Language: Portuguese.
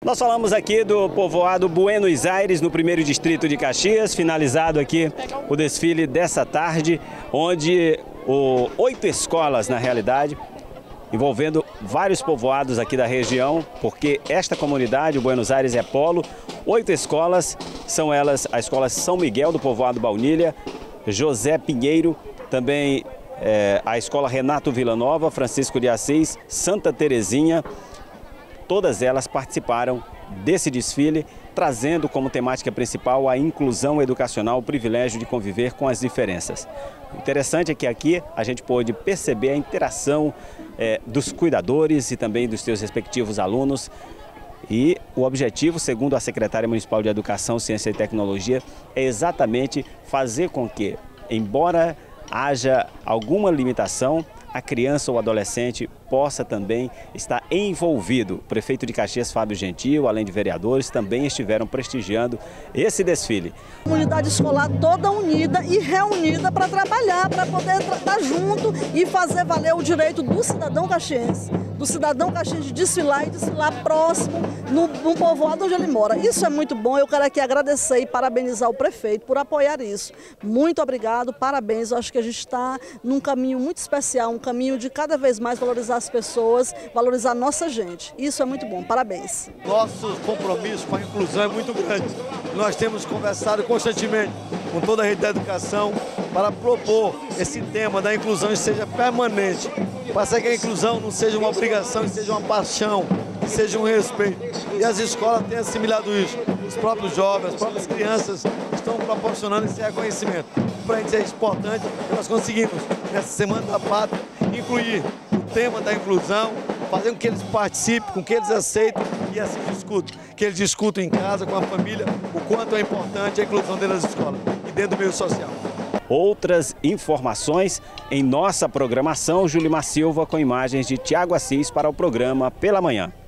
Nós falamos aqui do povoado Buenos Aires, no 1º distrito de Caxias, finalizado aqui o desfile dessa tarde, onde 8 escolas, na realidade, envolvendo vários povoados aqui da região, porque esta comunidade, o Buenos Aires é polo. 8 escolas, são elas a Escola São Miguel do povoado Baunilha, José Pinheiro, também a Escola Renato Villanova, Francisco de Assis, Santa Terezinha. Todas elas participaram desse desfile, trazendo como temática principal a inclusão educacional, o privilégio de conviver com as diferenças. O interessante é que aqui a gente pôde perceber a interação dos cuidadores e também dos seus respectivos alunos. E o objetivo, segundo a secretária municipal de Educação, Ciência e Tecnologia, é exatamente fazer com que, embora haja alguma limitação, a criança ou adolescente possa também estar envolvido. O prefeito de Caxias, Fábio Gentil, além de vereadores, também estiveram prestigiando esse desfile. A comunidade escolar toda unida e reunida para trabalhar, para poder estar junto e fazer valer o direito do cidadão caxiense. Do cidadão caxiense de desfilar e desfilar próximo no povoado onde ele mora. Isso é muito bom, eu quero aqui agradecer e parabenizar o prefeito por apoiar isso. Muito obrigado, parabéns, eu acho que a gente está num caminho muito especial, um caminho de cada vez mais valorizar as pessoas, valorizar a nossa gente. Isso é muito bom, parabéns. Nosso compromisso com a inclusão é muito grande. Nós temos conversado constantemente com toda a rede da educação para propor esse tema da inclusão e seja permanente, para que a inclusão não seja uma obrigação, seja uma paixão, seja um respeito. E as escolas têm assimilado isso. Os próprios jovens, as próprias crianças estão proporcionando esse reconhecimento. Para a gente é importante que nós conseguimos, nessa Semana da Pátria, incluir o tema da inclusão, fazendo com que eles participem, com que eles aceitem e assim discutam. Que eles discutam em casa, com a família, o quanto é importante a inclusão dentro das escolas e dentro do meio social. Outras informações em nossa programação, Julimar Silva com imagens de Tiago Assis para o programa Pela Manhã.